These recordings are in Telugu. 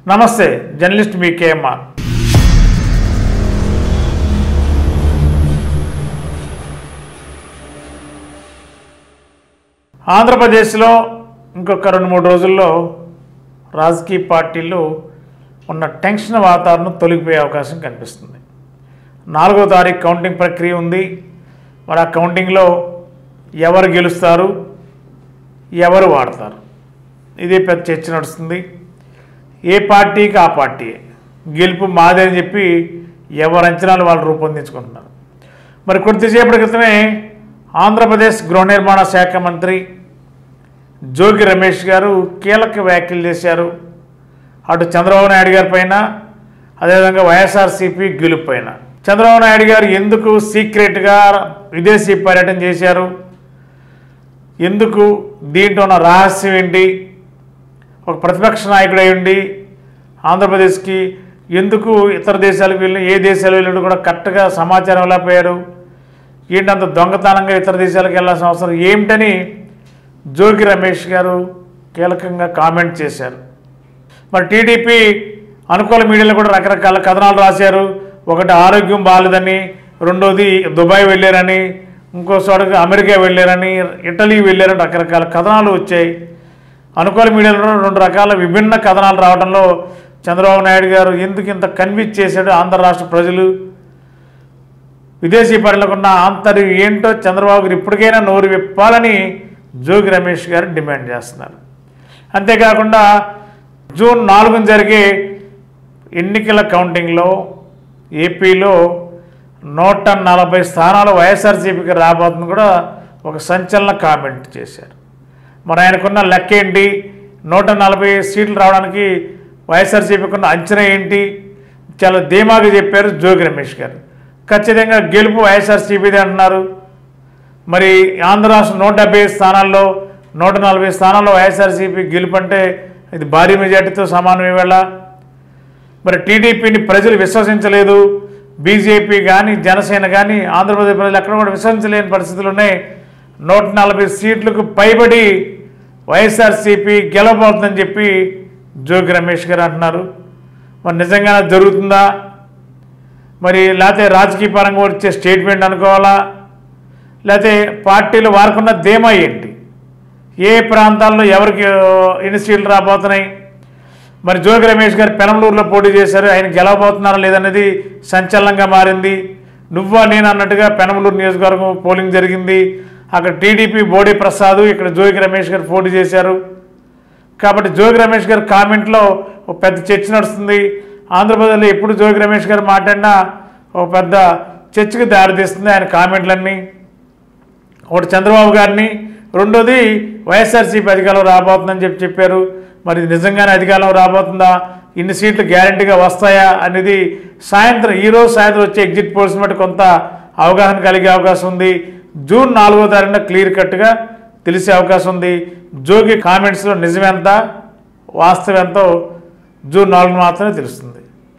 నమస్తే, జర్నలిస్ట్ మీ కేఎంఆర్. ఆంధ్రప్రదేశ్లో ఇంకొక 2-3 రోజుల్లో రాజకీయ పార్టీలు ఉన్న టెన్షన్ వాతావరణం తొలగిపోయే అవకాశం కనిపిస్తుంది. 4వ తారీఖు కౌంటింగ్ ప్రక్రియ ఉంది. మరి ఆ కౌంటింగ్లో ఎవరు గెలుస్తారు, ఎవరు వాడతారు, ఇదే పెద్ద చర్చ నడుస్తుంది. ఏ పార్టీకి ఆ పార్టీ గెలుపు మాదే అని చెప్పి ఎవరి అంచనాలు వాళ్ళు రూపొందించుకుంటున్నారు. మరి కొద్దిసేపటి క్రితమే ఆంధ్రప్రదేశ్ గృహ నిర్మాణ శాఖ మంత్రి జోగి రమేష్ గారు కీలక వ్యాఖ్యలు చేశారు. అటు చంద్రబాబు నాయుడు గారి పైన, అదేవిధంగా వైఎస్ఆర్సీపీ గెలుపు పైన. చంద్రబాబు నాయుడు గారు ఎందుకు సీక్రెట్గా విదేశీ పర్యటన చేశారు, ఎందుకు, దీంట్లో ఉన్న రహస్యం ఏంటి, ఒక ప్రతిపక్ష నాయకుడు అయి ఉండి ఆంధ్రప్రదేశ్కి ఎందుకు ఇతర దేశాలకు వెళ్ళి, ఏ దేశాలు వెళ్ళినట్టు కూడా కరెక్ట్గా సమాచారం వెళ్ళకపోయారు, ఏంటంత దొంగతనంగా ఇతర దేశాలకు వెళ్ళాల్సిన అవసరం ఏమిటని జోగి రమేష్ గారు కీలకంగా కామెంట్ చేశారు. మరి టీడీపీ అనుకూల మీడియాలో కూడా రకరకాల కథనాలు రాశారు. ఒకటి ఆరోగ్యం బాగాలేదని, రెండోది దుబాయ్ వెళ్ళారని, ఇంకో చోటకి అమెరికా వెళ్ళారని, ఇటలీ వెళ్ళారని రకరకాల కథనాలు వచ్చాయి. అనుకూల మీడియాలో 2 రకాల విభిన్న కథనాలు రావడంలో చంద్రబాబు నాయుడు గారు ఎందుకు ఇంత కన్విన్స్ చేశాడు ఆంధ్ర రాష్ట్ర ప్రజలు, విదేశీ పర్యటనకున్న ఆంతర్యం ఏంటో చంద్రబాబు గారు ఇప్పటికైనా నోరు విప్పాలని జోగి రమేష్ గారు డిమాండ్ చేస్తున్నారు. అంతేకాకుండా జూన్ 4న జరిగే ఎన్నికల కౌంటింగ్లో ఏపీలో 140 స్థానాలు వైఎస్ఆర్సీపీకి రాబోతుందని కూడా ఒక సంచలన కామెంట్ చేశారు. మరి ఆయనకున్న లెక్క ఏంటి, 140 సీట్లు రావడానికి వైఎస్ఆర్సీపీకి ఉన్న అంచనా ఏంటి, చాలా ధీమాగా చెప్పారు జోగి రమేష్ గారు. ఖచ్చితంగా గెలుపు వైఎస్ఆర్సీపీదే అంటున్నారు. మరి ఆంధ్ర రాష్ట్రం 170 స్థానాల్లో 140 స్థానాల్లో వైఎస్ఆర్సీపీ గెలుపు అంటే ఇది భారీ మెజార్టీతో సమానం. ఇవేళ మరి టీడీపీని ప్రజలు విశ్వసించలేదు, బీజేపీ కానీ జనసేన కానీ ఆంధ్రప్రదేశ్ ప్రజలు ఎక్కడ కూడా విశ్వసించలేని పరిస్థితులు ఉన్నాయి. 140 సీట్లకు పైబడి వైఎస్ఆర్సీపీ గెలవబోతుందని చెప్పి జోగి రమేష్ గారు అంటున్నారు. మరి నిజంగా జరుగుతుందా, మరి లేకపోతే రాజకీయ పరంగా వచ్చే స్టేట్మెంట్ అనుకోవాలా, లేకపోతే పార్టీలు వారుకున్న ధీమా ఏంటి, ఏ ప్రాంతాల్లో ఎవరికి ఎన్ని సీట్లు రాబోతున్నాయి. మరి జోగి రమేష్ గారు పెనంలూరులో పోటీ చేశారు, ఆయన గెలవబోతున్నారా లేదనేది సంచలనంగా మారింది. నువ్వా నేను అన్నట్టుగా పెనంలూరు నియోజకవర్గం పోలింగ్ జరిగింది. అక్కడ టీడీపీ బోడి ప్రసాద్, ఇక్కడ జోగి రమేష్ గారు పోటీ చేశారు. కాబట్టి జోగి రమేష్ గారి కామెంట్లో ఒక పెద్ద చర్చ నడుస్తుంది. ఆంధ్రప్రదేశ్లో ఎప్పుడు జోగి రమేష్ గారు మాట్లాడినా ఒక పెద్ద చర్చకు దారితీస్తుంది ఆయన కామెంట్లన్నీ. ఒకటి చంద్రబాబు గారిని, రెండోది వైఎస్ఆర్సీపీ అధికారంలో రాబోతుందని చెప్పారు. మరి నిజంగానే అధికారంలో రాబోతుందా, ఇన్ని సీట్లు గ్యారంటీగా వస్తాయా అనేది ఈరోజు సాయంత్రం వచ్చే ఎగ్జిట్ పోల్స్ బట్టి కొంత అవగాహన కలిగే అవకాశం ఉంది. జూన్ 4వ తారీఖున క్లియర్ కట్గా తెలిసే అవకాశం ఉంది. జోగి కామెంట్స్లో నిజమెంత వాస్తవం ఎంతో జూన్ 4 మాత్రమే తెలుస్తుంది.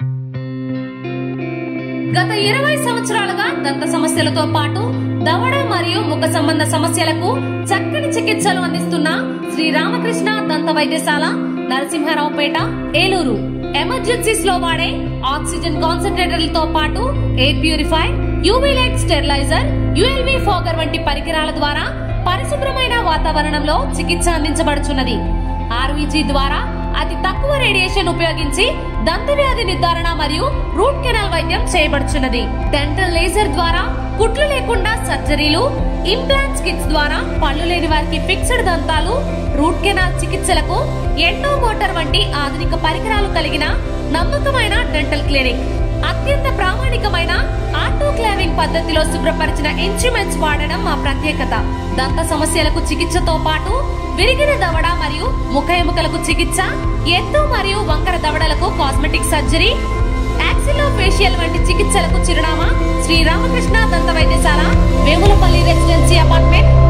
గత 20 సంవత్సరాలుగా దంత సమస్యలతో పాటు దవడ మరియు ముఖ సంబంధ సమస్యలకు చక్కని చికిత్సలు అందిస్తున్న శ్రీ రామకృష్ణ దంత వైద్యశాల, నరసింహారావుపేట, ఏలూరు. ఎమర్జెన్సీస్ లో వాడే ఆక్సిజన్ కాన్సంట్రేటర్లతో పాటు air purify, UV light sterilizer, ULV fogger వంటి పరికరాల ద్వారా పరిశుభ్రమైన వాతావరణంలో చికిత్స అందించబడుచున్నది. ఆర్వీజీ ద్వారా అతి తక్కువ రేడియేషన్ ఉపయోగించి దంత వ్యాధి నిర్ధారణ మరియు రూట్ కెనాల్ వైద్యం చేయబడుచున్నది. డెంటల్ లేజర్ ద్వారా కుట్లు లేకుండా సర్జరీలు, ఇంప్లాంట్స్ కిట్స్ ద్వారా పళ్ళు లేని వారికి ఫిక్స్డ్ దంతాలు, రూట్ కెనాల్ చికిత్సలకు ఎండో మోటార్ వంటి ఆధునిక పరికరాలు కలిగిన నమ్మకమైన డెంటల్ క్లినిక్. అత్యంత ప్రామాణికమైన ఆటోక్లావింగ్ పద్ధతిలో శుభ్రపరిచిన ఇన్స్ట్రుమెంట్స్ వాడడం మా ప్రత్యేకత. దంత సమస్యలకు చికిత్సతో పాటు విరిగిన దవడ మరియు ముఖ ఎముకలకు చికిత్స, ఎత్తు మరియు వంకర దవడలకు కాస్మెటిక్ సర్జరీ, యాక్సిలో ఫేషియల్ వంటి చికిత్సలకు చిరునామా శ్రీ రామకృష్ణ దంత వైద్యశాల, వేములపల్లి రెసిడెన్సీ అపార్ట్మెంట్,